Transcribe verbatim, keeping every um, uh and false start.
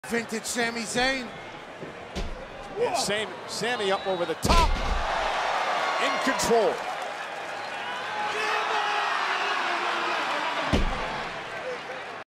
Vintage Sami Zayn. And Sam, Sami up over the top, in control.